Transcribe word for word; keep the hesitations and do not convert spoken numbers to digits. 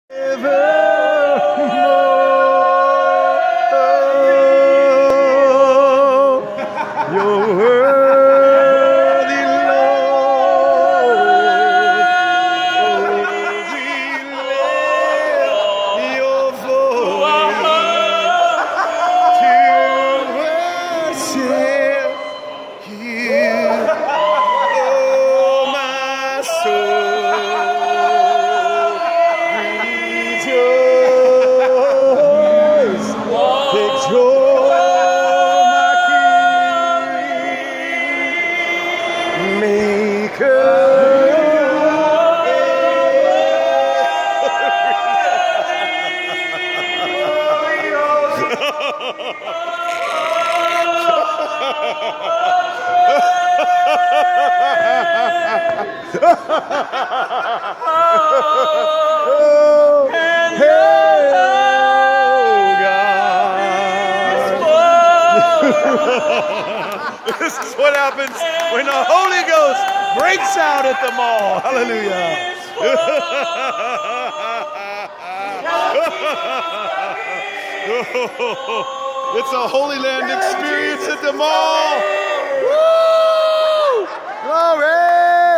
You're worthy, Lord. Oh, we lift your voice to worship you. Oh, my soul, rejoice. Take joy, my King, Maker. Oh, hey, oh God. This is what happens when the Holy Ghost breaks out at the mall. Hallelujah. It's a Holy Land experience at the mall. Woo! Glory!